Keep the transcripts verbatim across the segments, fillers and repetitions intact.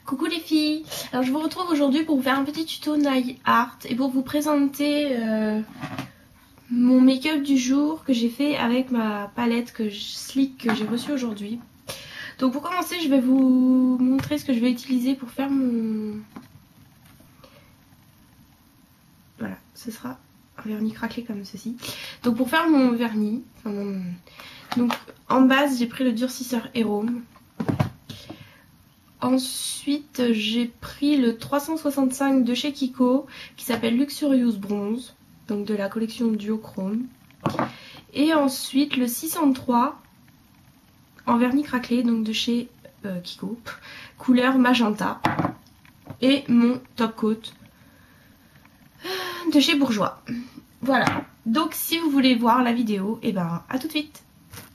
Coucou les filles, alors je vous retrouve aujourd'hui pour vous faire un petit tuto nail art et pour vous présenter euh, mon make-up du jour que j'ai fait avec ma palette que je, Sleek que j'ai reçue aujourd'hui. Donc pour commencer je vais vous montrer ce que je vais utiliser pour faire mon... Voilà, ce sera un vernis craquelé comme ceci. Donc pour faire mon vernis, enfin mon... donc en base j'ai pris le durcisseur Hérôme. Ensuite j'ai pris le trois cent soixante-cinq de chez Kiko qui s'appelle Luxurious Bronze, donc de la collection Duochrome. Et ensuite le six cent trois en vernis craquelé, donc de chez euh, Kiko, couleur magenta. Et mon top coat de chez Bourjois. Voilà, donc si vous voulez voir la vidéo, et eh ben à tout de suite.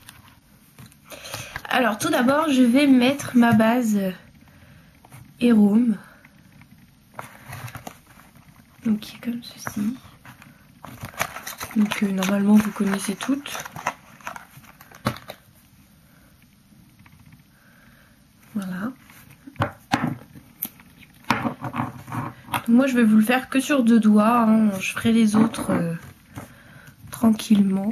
Alors tout d'abord je vais mettre ma base Hérôme, donc qui est comme ceci. Donc euh, normalement vous connaissez toutes. Voilà. Donc moi je vais vous le faire que sur deux doigts, hein. Je ferai les autres euh, tranquillement.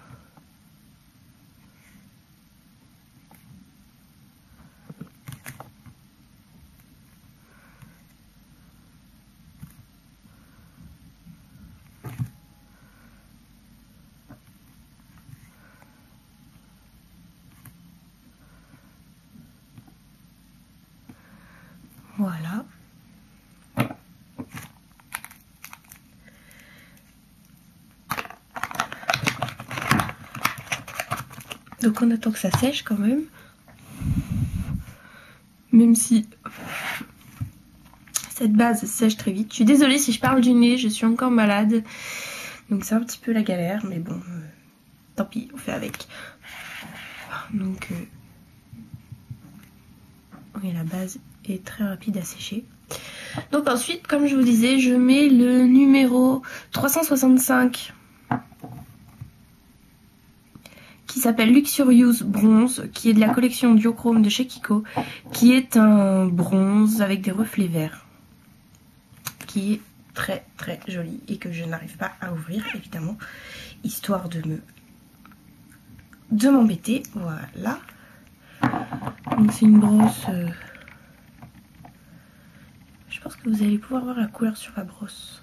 Voilà. Donc on attend que ça sèche quand même. Même si cette base sèche très vite. Je suis désolée si je parle du nez, je suis encore malade. Donc c'est un petit peu la galère, mais bon, euh, tant pis, on fait avec. Donc euh, oui, la base est très rapide à sécher. Donc ensuite, comme je vous disais, je mets le numéro trois cent soixante-cinq qui s'appelle Luxurious Bronze, qui est de la collection Duochrome de chez Kiko, qui est un bronze avec des reflets verts, qui est très très joli et que je n'arrive pas à ouvrir évidemment, histoire de me de m'embêter. Voilà. Donc c'est une brosse. Euh... Je pense que vous allez pouvoir voir la couleur sur la brosse.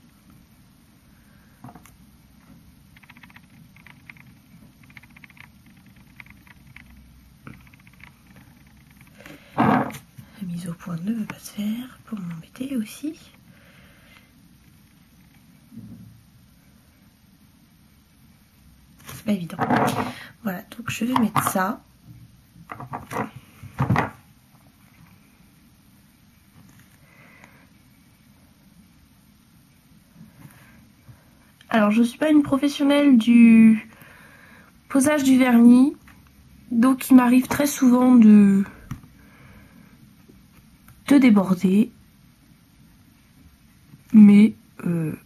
La mise au point ne veut pas se faire pour m'embêter aussi. C'est pas évident. Voilà, donc je vais mettre ça. Alors je ne suis pas une professionnelle du posage du vernis, donc il m'arrive très souvent de, de déborder, mais euh,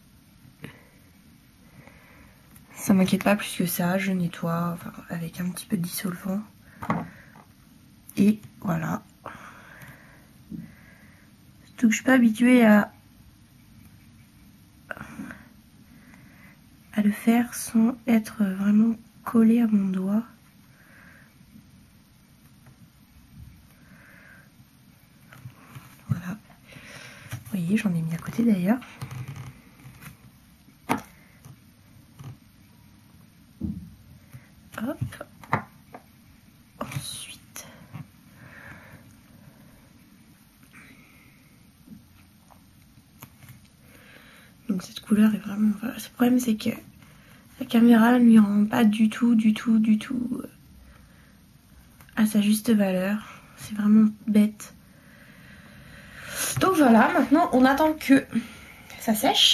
ça m'inquiète pas plus que ça. Je nettoie enfin, avec un petit peu de dissolvant et voilà. Surtout que je suis pas habituée à à le faire sans être vraiment collé à mon doigt. Voilà. Vous voyez, j'en ai mis à côté d'ailleurs. Hop. Ensuite. Donc cette couleur est vraiment... Voilà. Le problème c'est que la caméra ne lui rend pas du tout, du tout, du tout à sa juste valeur. C'est vraiment bête. Donc voilà, maintenant on attend que ça sèche.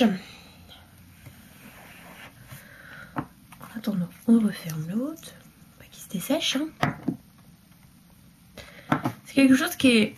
En attendant, on referme l'autre. Pas qu'il se dessèche. Hein. C'est quelque chose qui est...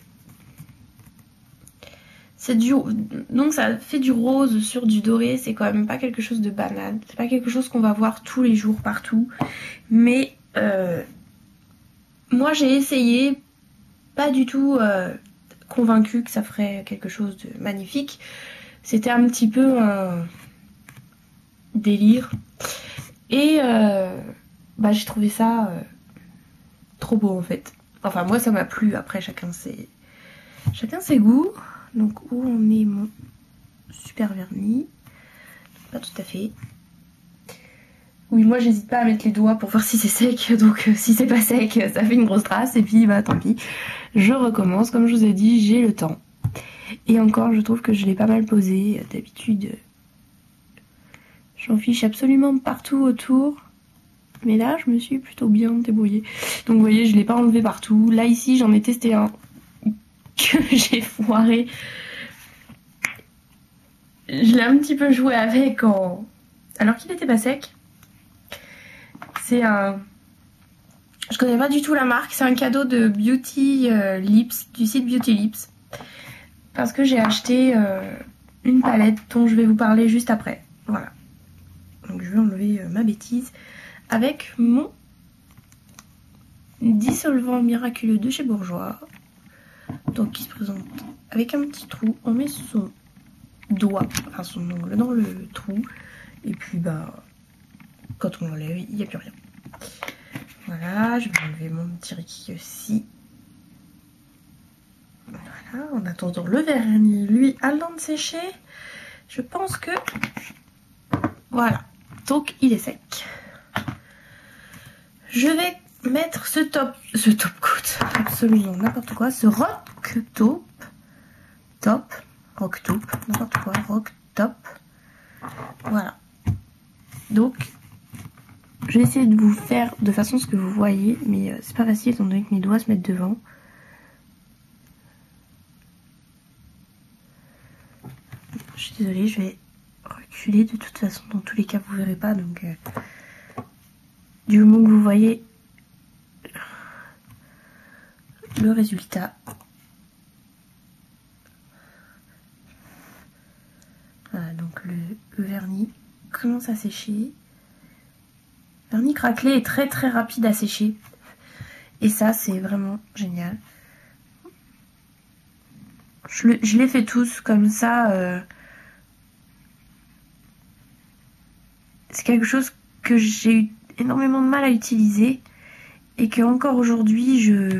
C'est du... Donc ça fait du rose sur du doré, c'est quand même pas quelque chose de banal. C'est pas quelque chose qu'on va voir tous les jours partout. Mais euh, moi j'ai essayé, pas du tout euh, convaincue que ça ferait quelque chose de magnifique. C'était un petit peu un délire. Et euh, bah, j'ai trouvé ça euh, trop beau en fait. Enfin moi ça m'a plu, après chacun ses, chacun ses goûts. Donc où on est mon super vernis? Pas tout à fait. Oui, moi j'hésite pas à mettre les doigts pour voir si c'est sec, donc euh, si c'est pas sec, ça fait une grosse trace, et puis bah tant pis. Je recommence, comme je vous ai dit, j'ai le temps. Et encore, je trouve que je l'ai pas mal posé. D'habitude, j'en fiche absolument partout autour. Mais là, je me suis plutôt bien débrouillée. Donc vous voyez, je l'ai pas enlevé partout. Là, ici, j'en ai testé un que j'ai foiré. Je l'ai un petit peu joué avec en... alors qu'il n'était pas sec. C'est un... Je connais pas du tout la marque. C'est un cadeau de Beauty euh, Lips, du site Beauty Lips. Parce que j'ai acheté euh, une palette dont je vais vous parler juste après. Voilà. Donc je vais enlever euh, ma bêtise avec mon dissolvant miraculeux de chez Bourjois. Donc qui se présente avec un petit trou. On met son doigt, enfin son ongle dans le trou. Et puis bah quand on l'enlève, il n'y a plus rien. Voilà, je vais enlever mon petit Ricky aussi. Voilà, en attendant le vernis, lui, a le temps de sécher. Je pense que... Voilà, donc il est sec. Je vais mettre ce top... Ce top coat, absolument n'importe quoi. Ce rock taupe. Top. Rock taupe, n'importe quoi. Rock top. Voilà. Donc, je vais essayer de vous faire de façon ce que vous voyez. Mais euh, c'est pas facile étant donné que mes doigts se mettent devant. Je suis désolée, je vais reculer de toute façon. Dans tous les cas, vous verrez pas. Donc, euh, du moment que vous voyez le résultat. Voilà, donc le, le vernis commence à sécher. Le vernis craquelé est très très rapide à sécher. Et ça, c'est vraiment génial. Je, le, je les fais tous comme ça. Euh, c'est quelque chose que j'ai eu énormément de mal à utiliser. Et que encore aujourd'hui, je,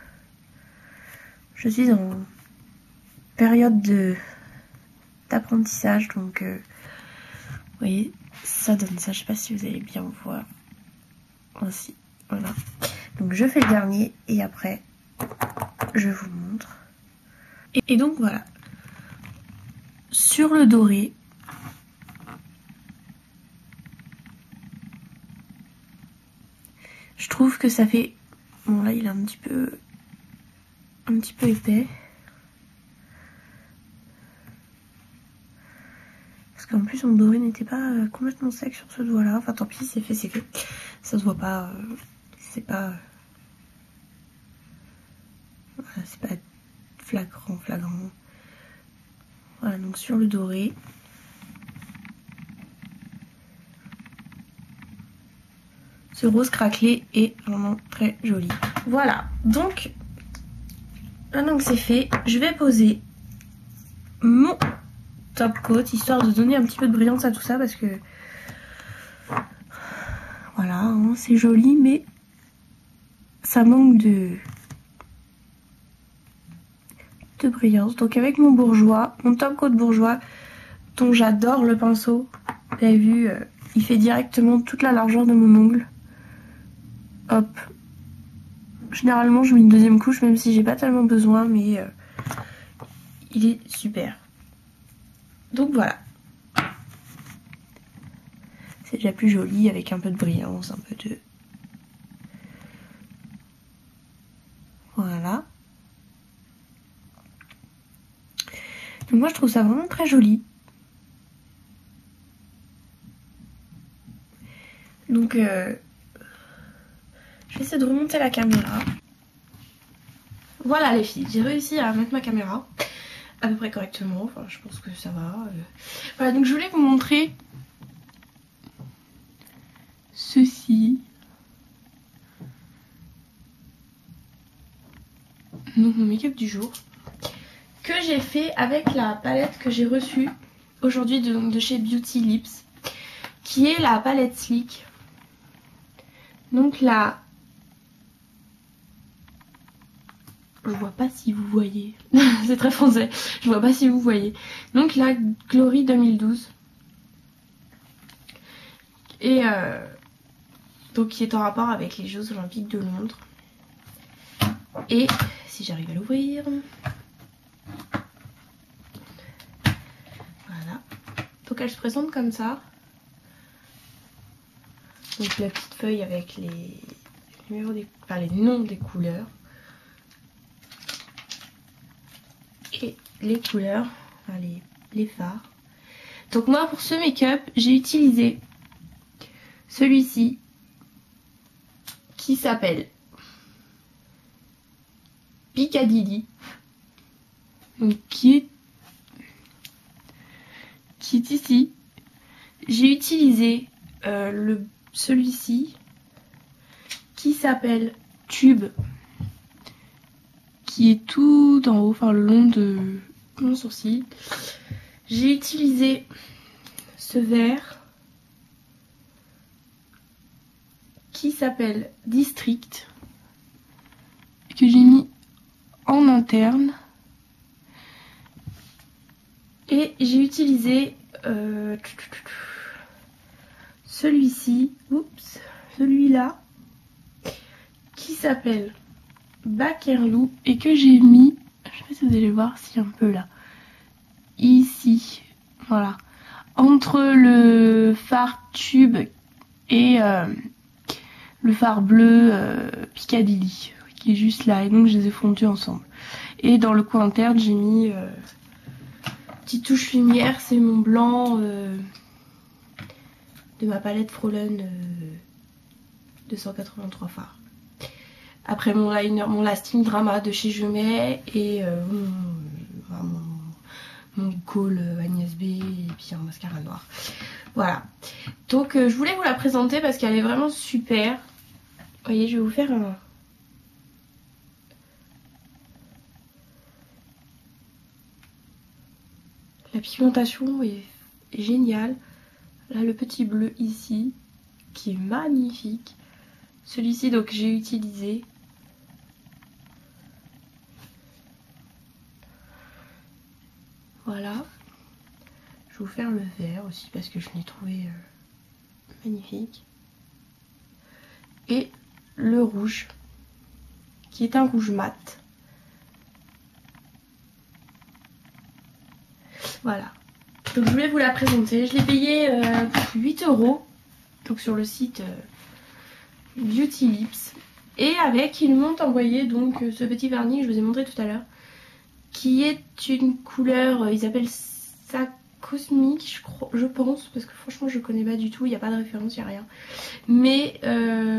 je suis en période de d'apprentissage. Donc, euh, vous voyez, ça donne ça. Je sais pas si vous allez bien voir. Ainsi, voilà. Donc, je fais le dernier et après, je vous montre. Et, et donc, voilà. Sur le doré, je trouve que ça fait... Bon, là, il est un petit peu... Un petit peu épais. Parce qu'en plus, mon doré n'était pas complètement sec sur ce doigt-là. Enfin, tant pis, c'est fait, c'est fait. Ça se voit pas... Euh, c'est pas... Voilà, c'est pas flagrant, flagrant. Voilà, donc sur le doré... Ce rose craquelé est vraiment très joli. Voilà, donc maintenant que c'est fait, je vais poser mon top coat histoire de donner un petit peu de brillance à tout ça parce que voilà, hein, c'est joli mais ça manque de de brillance. Donc avec mon bourgeois, mon top coat bourgeois dont j'adore le pinceau, vous avez vu, euh, il fait directement toute la largeur de mon ongle. Hop. Généralement je mets une deuxième couche même si j'ai pas tellement besoin, mais euh, il est super. Donc voilà. C'est déjà plus joli avec un peu de brillance, un peu de... Voilà. Donc moi je trouve ça vraiment très joli. Donc euh, je vais essayer de remonter la caméra. Voilà les filles, j'ai réussi à mettre ma caméra à peu près correctement, enfin je pense que ça va. Voilà, donc je voulais vous montrer ceci. Donc mon make-up du jour. que j'ai fait avec la palette que j'ai reçue aujourd'hui de, de chez Beauty Lips, qui est la palette Sleek. Donc là, je vois pas si vous voyez, c'est très français, je vois pas si vous voyez. Donc la Glory deux mille douze. Et euh, donc qui est en rapport avec les Jeux Olympiques de Londres. Et si j'arrive à l'ouvrir, voilà. Donc elle se présente comme ça. Donc la petite feuille avec les numéros des, enfin, les noms des couleurs et les couleurs, enfin les, les fards. Donc moi pour ce make-up j'ai utilisé celui-ci qui s'appelle Piccadilly, donc qui est, qui est ici. J'ai utilisé euh, le celui-ci qui s'appelle Tube, qui est tout en haut, enfin le long de mon sourcil. J'ai utilisé ce vert qui s'appelle District, que j'ai mis en interne. Et j'ai utilisé euh, celui-ci, oups, celui-là, qui s'appelle Bakerloo et que j'ai mis, je sais pas si vous allez voir, si un peu là, ici, voilà, entre le fard Tube et euh, le fard bleu euh, Piccadilly, qui est juste là, et donc je les ai fondus ensemble. Et dans le coin interne, j'ai mis euh, petite touche lumière, c'est mon blanc euh, de ma palette Frolen euh, deux cent quatre-vingt-trois fards. Après mon liner, mon lasting drama de chez Je Mets et euh, mon, mon, mon col Agnès B et puis un mascara noir. Voilà. Donc euh, je voulais vous la présenter parce qu'elle est vraiment super. Vous voyez, je vais vous faire un... La pigmentation est, est géniale. Là le petit bleu ici qui est magnifique. Celui-ci donc j'ai utilisé. Voilà. Je vais vous faire le vert aussi parce que je l'ai trouvé euh, magnifique. Et le rouge qui est un rouge mat. Voilà. Donc je voulais vous la présenter. Je l'ai payé euh, huit euros. Donc sur le site euh, Beauty Lips. Et avec, ils m'ont envoyé donc ce petit vernis que je vous ai montré tout à l'heure. Qui est une couleur, ils appellent ça cosmique, je, crois, je pense. Parce que franchement je connais pas du tout, il n'y a pas de référence, il n'y a rien. Mais euh,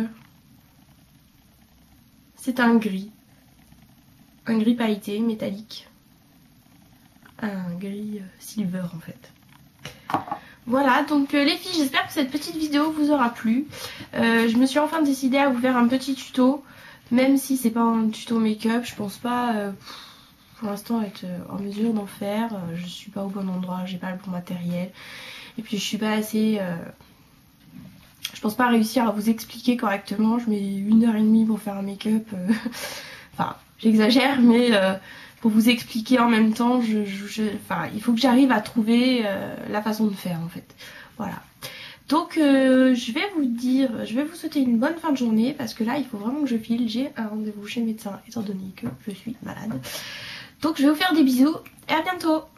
c'est un gris. Un gris pailleté, métallique. Un gris euh, silver en fait. Voilà, donc euh, les filles, j'espère que cette petite vidéo vous aura plu. Euh, je me suis enfin décidée à vous faire un petit tuto. Même si c'est pas un tuto make-up, je pense pas euh, pour l'instant être en mesure d'en faire. Euh, je suis pas au bon endroit, j'ai pas le bon matériel. Et puis je suis pas assez... Euh, je pense pas réussir à vous expliquer correctement. Je mets une heure et demie pour faire un make-up. Euh, enfin, j'exagère, mais... Euh, pour vous expliquer en même temps, je, je, je, enfin, il faut que j'arrive à trouver euh, la façon de faire en fait. Voilà. Donc euh, je vais vous dire, je vais vous souhaiter une bonne fin de journée parce que là il faut vraiment que je file. J'ai un rendez-vous chez le médecin étant donné que je suis malade. Donc je vais vous faire des bisous et à bientôt.